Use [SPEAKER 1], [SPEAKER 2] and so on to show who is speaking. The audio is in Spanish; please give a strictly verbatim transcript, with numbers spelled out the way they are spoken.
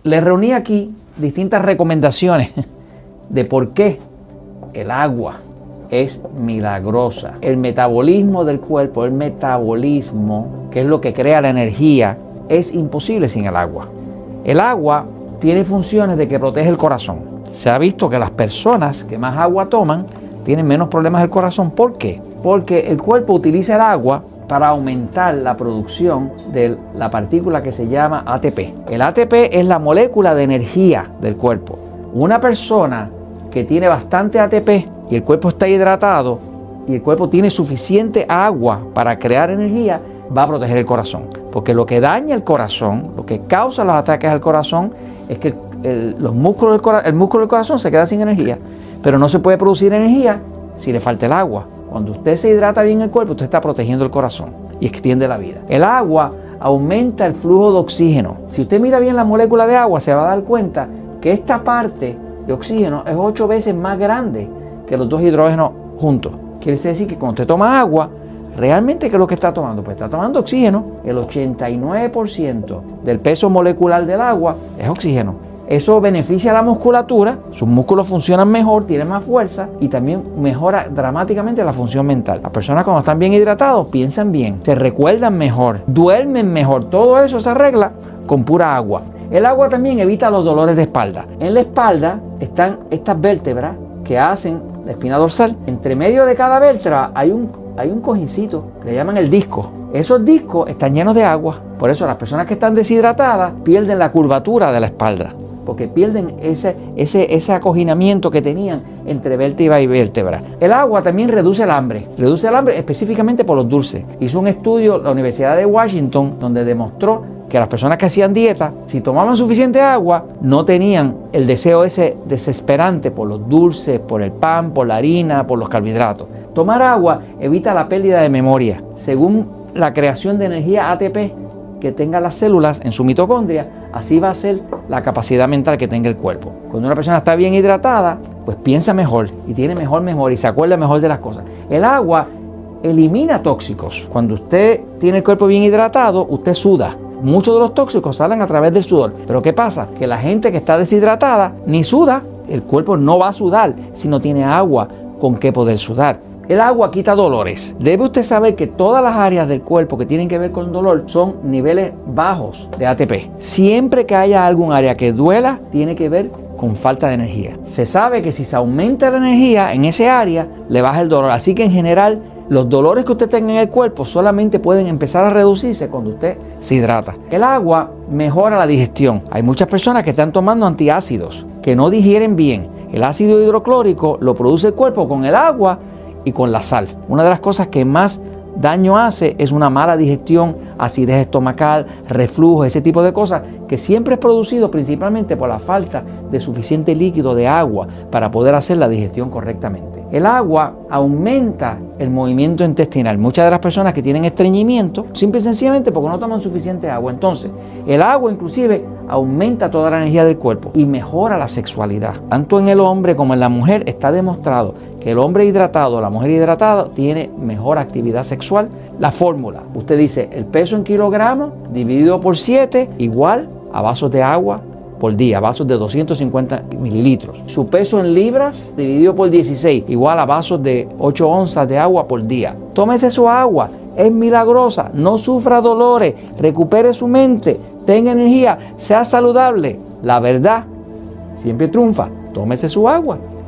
[SPEAKER 1] Les reuní aquí distintas recomendaciones de por qué el agua es milagrosa. El metabolismo del cuerpo, el metabolismo, que es lo que crea la energía, es imposible sin el agua. El agua tiene funciones de que protege el corazón. Se ha visto que las personas que más agua toman tienen menos problemas del corazón. ¿Por qué? Porque el cuerpo utiliza el agua para aumentar la producción de la partícula que se llama A T P. El A T P es la molécula de energía del cuerpo. Una persona que tiene bastante A T P y el cuerpo está hidratado y el cuerpo tiene suficiente agua para crear energía, va a proteger el corazón. Porque lo que daña el corazón, lo que causa los ataques al corazón, es que el, los músculos del cora- el músculo del corazón se queda sin energía. Pero no se puede producir energía si le falta el agua. Cuando usted se hidrata bien el cuerpo, usted está protegiendo el corazón y extiende la vida. El agua aumenta el flujo de oxígeno. Si usted mira bien la molécula de agua, se va a dar cuenta que esta parte de oxígeno es ocho veces más grande que los dos hidrógenos juntos. Quiere decir que cuando usted toma agua, ¿realmente qué es lo que está tomando? Pues está tomando oxígeno. El ochenta y nueve por ciento del peso molecular del agua es oxígeno. Eso beneficia a la musculatura, sus músculos funcionan mejor, tienen más fuerza y también mejora dramáticamente la función mental. Las personas cuando están bien hidratados piensan bien, se recuerdan mejor, duermen mejor. Todo eso se arregla con pura agua. El agua también evita los dolores de espalda. En la espalda están estas vértebras que hacen la espina dorsal. Entre medio de cada vértebra hay un, hay un cojincito que le llaman el disco. Esos discos están llenos de agua. Por eso las personas que están deshidratadas pierden la curvatura de la espalda, porque pierden ese, ese, ese acoginamiento que tenían entre vértebra y vértebra. El agua también reduce el hambre, reduce el hambre específicamente por los dulces. Hizo un estudio la Universidad de Washington donde demostró que las personas que hacían dieta, si tomaban suficiente agua, no tenían el deseo ese desesperante por los dulces, por el pan, por la harina, por los carbohidratos. Tomar agua evita la pérdida de memoria. Según la creación de energía A T P que tengan las células en su mitocondria, así va a ser la capacidad mental que tenga el cuerpo. Cuando una persona está bien hidratada, pues piensa mejor y tiene mejor memoria y se acuerda mejor de las cosas. El agua elimina tóxicos. Cuando usted tiene el cuerpo bien hidratado, usted suda. Muchos de los tóxicos salen a través del sudor. Pero ¿qué pasa? Que la gente que está deshidratada ni suda. El cuerpo no va a sudar si no tiene agua con qué poder sudar. El agua quita dolores. Debe usted saber que todas las áreas del cuerpo que tienen que ver con dolor son niveles bajos de A T P. Siempre que haya algún área que duela, tiene que ver con falta de energía. Se sabe que si se aumenta la energía en ese área, le baja el dolor. Así que en general, los dolores que usted tenga en el cuerpo solamente pueden empezar a reducirse cuando usted se hidrata. El agua mejora la digestión. Hay muchas personas que están tomando antiácidos, que no digieren bien. El ácido hidroclórico lo produce el cuerpo con el agua y con la sal. Una de las cosas que más daño hace es una mala digestión, acidez estomacal, reflujo, ese tipo de cosas que siempre es producido principalmente por la falta de suficiente líquido de agua para poder hacer la digestión correctamente. El agua aumenta el movimiento intestinal. Muchas de las personas que tienen estreñimiento, simple y sencillamente porque no toman suficiente agua. Entonces, el agua inclusive aumenta toda la energía del cuerpo y mejora la sexualidad. Tanto en el hombre como en la mujer está demostrado que el hombre hidratado, la mujer hidratada, tiene mejor actividad sexual. La fórmula, usted dice el peso en kilogramos dividido por siete igual a vasos de agua por día, vasos de doscientos cincuenta mililitros. Su peso en libras dividido por dieciséis igual a vasos de ocho onzas de agua por día. Tómese su agua, es milagrosa, no sufra dolores, recupere su mente, tenga energía, sea saludable. La verdad siempre triunfa. Tómese su agua.